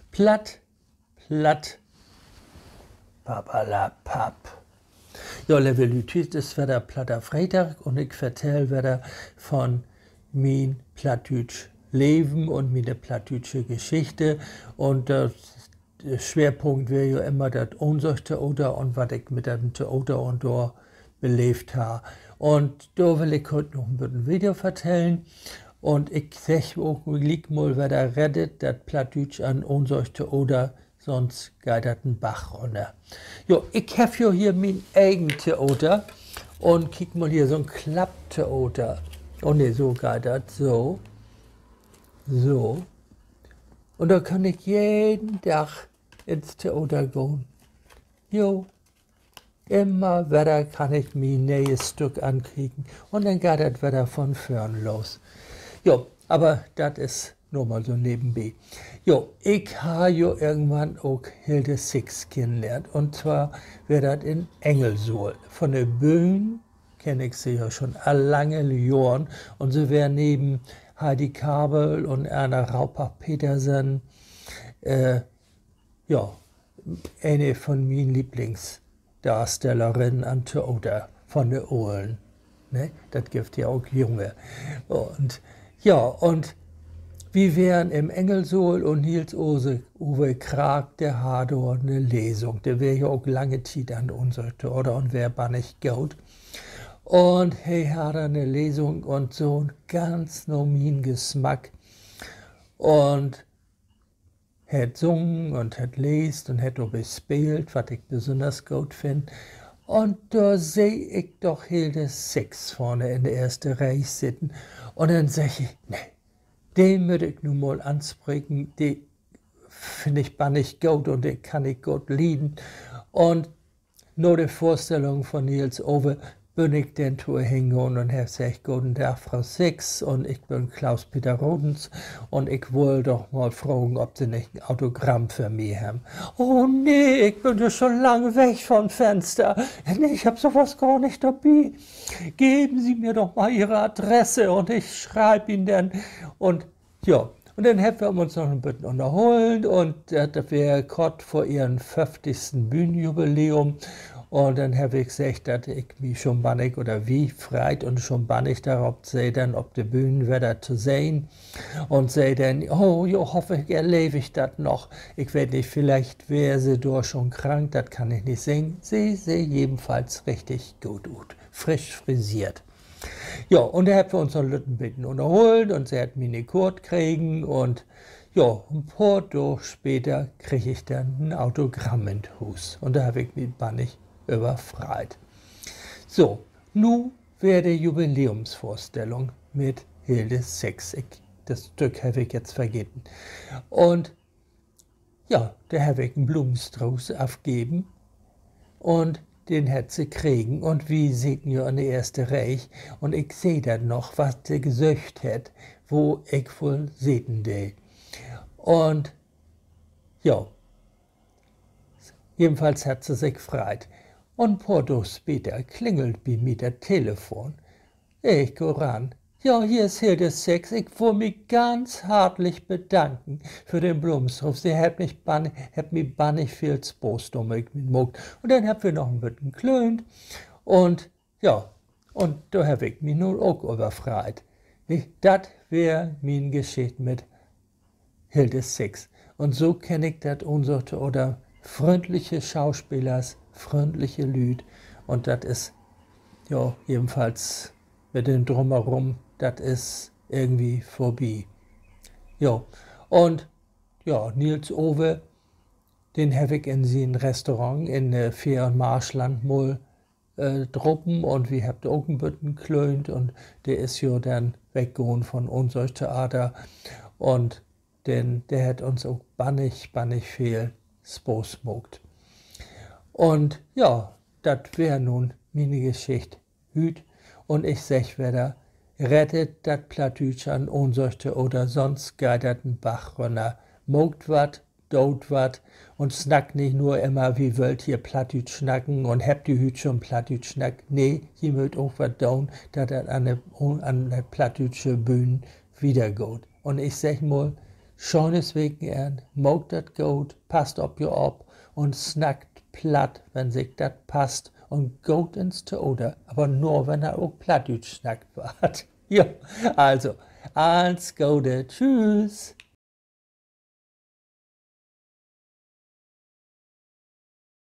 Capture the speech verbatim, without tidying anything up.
Platt, platt, papalapap. Ja, liebe Leute, das war der Platter Freitag und ich vertell wieder von mein plattdütsch Leben und meine plattdütsche Geschichte. Und das, der Schwerpunkt wäre ja immer das unsechte Oder und was ich mit dem Oder und da belebt habe. Und da will ich heute noch ein bisschen Video vertellen. Und ich sag auch, lieg mal, wer da rettet, das plattdütsch an unsechte Oder, sonst geht das ein Bach runter. Jo, ich hab ja hier mein eigenes Theater und kick mal hier so ein Klapptheater. Oh ne, so geht das, so, so. Und da kann ich jeden Tag ins Theater gehen. Jo, immer wieder kann ich mir ein neues Stück ankriegen und dann geht das wieder von vorn los. Jo, aber das ist nur mal so nebenbei. Jo, ich habe ja irgendwann auch Hilde Six kennengelernt. Und zwar wäre das in Engelsuhl. Von der Bühne kenne ich sie ja schon lange Jahren. Und sie wäre neben Heidi Kabel und Erna Raupach-Petersen, äh, ja, eine von meinen Lieblingsdarstellerinnen an Theater von der Ohlen. Ne? Das gibt ja auch Junge. Und ja, und wir wären im Engelsuhl und Nils Uwe Krag, der hat dort eine Lesung. Der wäre ja auch lange Zeit an unserer oder und wäre gar nicht gut. Und hey, hat er eine Lesung und so einen ganz normalen Geschmack. Und hat sungen und hat lest und hat auch gespielt, was ich besonders gut finde. Und da sehe ich doch Hilde Six vorne in der ersten Reihe sitzen. Und dann sage ich, nee, den würde ich nun mal ansprechen, die finde ich bannig gut und den kann ich gut lieben. Und nur die Vorstellung von Nils Uwe bin ich den Tour hingegangen und habe gesagt, guten Tag, Frau Six, und ich bin Klaus-Peter Rodens und ich wollte doch mal fragen, ob Sie nicht ein Autogramm für mich haben. Oh nee, ich bin ja schon lange weg vom Fenster. Nee, ich habe sowas gar nicht dabei. Geben Sie mir doch mal Ihre Adresse und ich schreibe Ihnen dann. Und ja, und dann haben wir uns noch ein bisschen unterholt und das wäre kurz vor Ihrem fünfzigsten Bühnenjubiläum. Und dann habe ich gesagt, dass ich mich schon bannig oder wie freit und schon bannig darauf sehe, dann ob die Bühnen wieder zu sehen. Und sehe dann, oh, jo, hoffe ich, erlebe ich das noch. Ich weiß nicht, vielleicht wäre sie doch schon krank, das kann ich nicht sehen. Sie sehe jedenfalls richtig gut aus, frisch frisiert. Ja, und da haben wir uns noch ein bisschen unterholt und sie hat mir eine Kurt kriegen und ja, ein paar Tage später kriege ich dann ein Autogramm in den Hus. Und da habe ich mich bannig überfreit. So, nun wäre die Jubiläumsvorstellung mit Hilde Six. Ich, das Stück habe ich jetzt vergessen. Und ja, da habe ich einen Blumenstrauß aufgegeben und den hat sie kriegen. Und wie sieht ihr an der ersten Reihe? Und ich sehe dann noch, was sie gesagt hat, wo ich wohl sehen will. Und ja, jedenfalls hat sie sich gefreut. Und ein paar Tage später klingelt bei mir das Telefon. Ich gehe ran. Ja, hier ist Hilde Six. Ich will mich ganz herzlich bedanken für den Blumenstrauß. Sie hat mich bannig, hat mich bannig viel Spaß damit gemacht. Und dann haben wir noch ein bisschen geklönt. Und ja, und da habe ich mich nun auch überfreut. Das wäre meine Geschichte mit Hilde Six. Und so kenne ich das unsere oder freundliche Schauspielers, freundliche Lüd. Und das ist, ja, jedenfalls mit dem Drumherum, das ist irgendwie vorbei. Ja, und ja, Nils Uwe, den habe ich in sein Restaurant in äh, Fehr- und Marschland mal äh, truppen und wir haben auch ein bisschen geklönt und der ist ja dann weggegangen von unserem Theater und denn der hat uns auch bannig, bannig viel Spaß gemacht. Und ja, das wäre nun meine Geschichte hüt. Und ich sag wieder, rettet das Plattdütsch an Ohnsorte oder sonst geht das ein Bach runter. Mogt wat, dot wat und snackt nicht nur immer, wie wollt ihr Plattdütsch schnacken und habt ihr hüt schon Plattdütsch schnack. Nee, ihr mögt auch wat down, dass das an der, an der plattdütsche Bühne wieder geht. Und ich sag mal, schönes Wochenende, mogt das gut, passt op ihr ab und snackt platt, wenn sich das passt und geht ins Tode, aber nur, wenn er auch Plattdeutsch snackt wird. Ja, also, alles Gute, tschüss.